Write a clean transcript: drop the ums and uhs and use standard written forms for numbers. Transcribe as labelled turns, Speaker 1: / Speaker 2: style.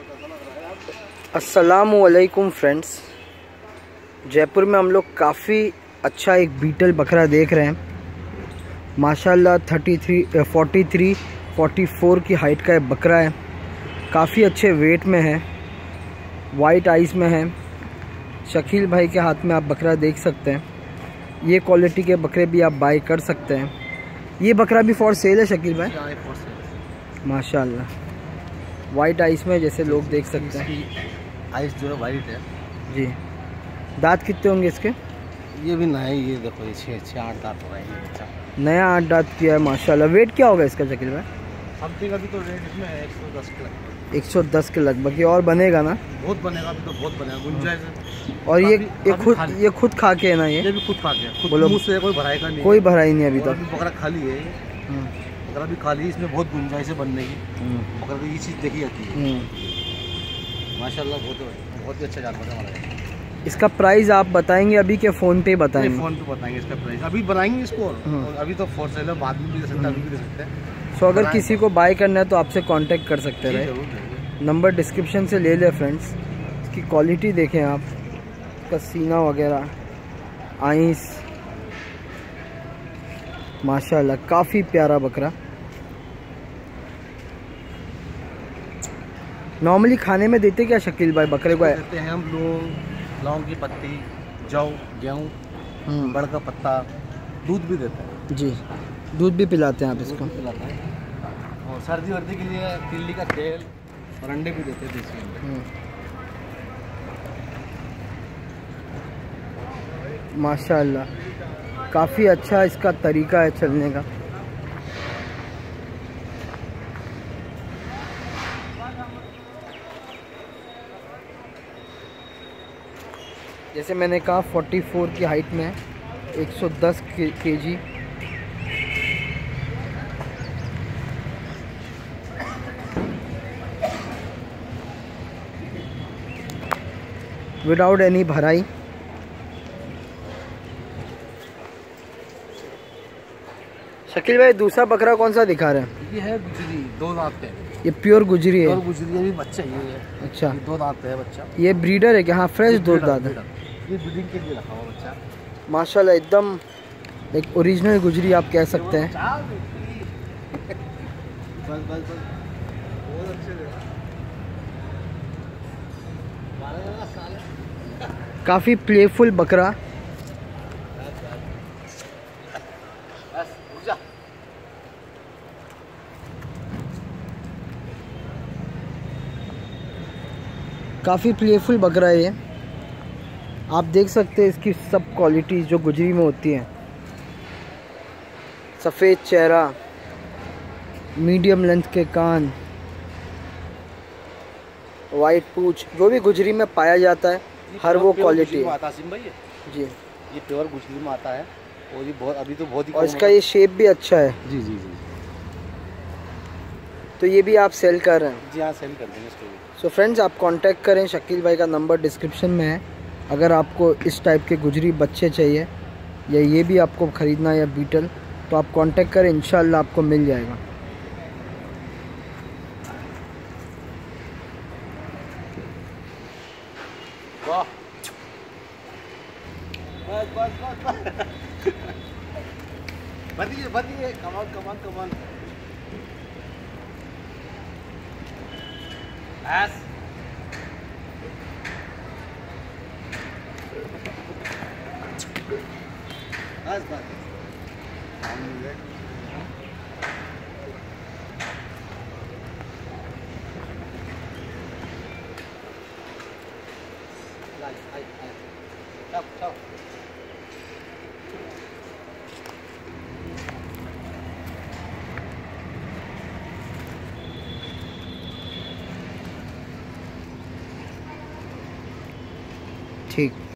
Speaker 1: अस्सलामुअलैकुम फ्रेंड्स, जयपुर में हम लोग काफ़ी अच्छा एक बीटल बकरा देख रहे हैं। माशाल्लाह 44 की हाइट का एक बकरा है। काफ़ी अच्छे वेट में है, वाइट आइस में है। शकील भाई के हाथ में आप बकरा देख सकते हैं। ये क्वालिटी के बकरे भी आप बाय कर सकते हैं। ये बकरा भी फॉर सेल है शकील भाई? माशाल्लाह वाइट आइस में, जैसे लोग देख सकते हैं।
Speaker 2: आइस जो है वाइट है
Speaker 1: जी। दांत कितने होंगे इसके?
Speaker 2: ये भी नया, ये देखो ये 6-8 दांत हो रहा है ये बच्चा।
Speaker 1: नया 8 दांत किया है माशाल्लाह। वेट क्या होगा इसका शकील भाई?
Speaker 2: समथिंग अभी तो रेट इसमें है 110 के लगभग।
Speaker 1: 110 के लगभग। ये और बनेगा ना?
Speaker 2: बहुत बनेगा, अभी तो बहुत बनेगा, गुंजाइश है।
Speaker 1: और ये खुद खा के है ना? ये
Speaker 2: भी खुद खा के, खुद
Speaker 1: बोलो,
Speaker 2: मुंह से कोई भराई का नहीं,
Speaker 1: कोई भराई नहीं अभी तक।
Speaker 2: बकरा खाली है, बकरा भी खाली है। इसमें बहुत गुंजाइश है बनने की। बकरा को ये चीज़ देखी जाती है माशाल्लाह। बहुत ही अच्छा जानवर है हमारा। इसका
Speaker 1: प्राइस आप बताएंगे अभी के फ़ोन पे बताएंगे?
Speaker 2: फ़ोन पे बताएंगे इसका प्राइस, अभी बनाएंगे इसको। और अभी तो फॉर सेल है, बाद में भी दे सकते हैं, अभी भी दे सकते हैं।
Speaker 1: सो अगर किसी को बाय करना है तो आपसे कांटेक्ट कर सकते हैं। नंबर डिस्क्रिप्शन से ले ले फ्रेंड्स। इसकी क्वालिटी देखें आप, इसका सीना वगैरह, आइस, माशाल्लाह काफ़ी प्यारा बकरा। नॉर्मली खाने में देते क्या शकील भाई बकरे को?
Speaker 2: देते हैं हम लोग लौंग की पत्ती, जौ, गेहूँ, बड़ का पत्ता, दूध भी देते हैं। जी,
Speaker 1: दूध भी पिलाते हैं आप इसको?
Speaker 2: पिलाते हैं। और सर्दी वर्दी के लिए तिल्ली का तेल और अंडे भी देते हैं, देसी अंडे।
Speaker 1: माशाल्लाह काफ़ी अच्छा इसका तरीका है चलने का। जैसे मैंने कहा 44 की हाइट में है, 110 केजी। विदाउट एनी भराई। शकील भाई दूसरा बकरा कौन सा दिखा रहे हैं?
Speaker 2: ये है गुजरी, 2 दांत पे।
Speaker 1: ये प्योर गुजरी है?
Speaker 2: प्योर गुजरी है, बच्चा ये है।
Speaker 1: अच्छा,
Speaker 2: 2 दांत पे है बच्चा।
Speaker 1: ये ब्रीडर है क्या? हाँ, फ्रेश 2 दांत है।
Speaker 2: ये ब्रीडिंग के लिए रखा हुआ बच्चा
Speaker 1: माशाल्लाह, एकदम एक ओरिजिनल गुजरी आप कह सकते हैं।
Speaker 2: बहुत अच्छे।
Speaker 1: काफ़ी प्लेफुल बकरा। काफ़ी प्लेफुल बकरा है ये। आप देख सकते हैं इसकी सब क्वालिटीज़ जो गुजरी में होती हैं। सफ़ेद चेहरा, मीडियम लेंथ के कान, वाइट पूंछ, जो भी गुजरी में पाया जाता है हर वो क्वालिटी
Speaker 2: आता है। भाई
Speaker 1: जी,
Speaker 2: ये प्योर गुजरी में आता है। और ये बहुत, अभी तो बहुत ही,
Speaker 1: और इसका ये शेप भी अच्छा है।
Speaker 2: जी जी जी।
Speaker 1: तो ये भी आप सेल कर रहे हैं?
Speaker 2: जी हाँ, सेल कर देंगे इसको भी।
Speaker 1: सो फ्रेंड्स, आप कांटेक्ट करें, शकील भाई का नंबर डिस्क्रिप्शन में है। अगर आपको इस टाइप के गुजरी बच्चे चाहिए या ये भी आपको ख़रीदना या बीटल, तो आप कांटेक्ट करें, इंशाल्लाह आपको मिल जाएगा।
Speaker 2: वाह, बस बढ़िए, कमान। बस चल।
Speaker 1: ठीक।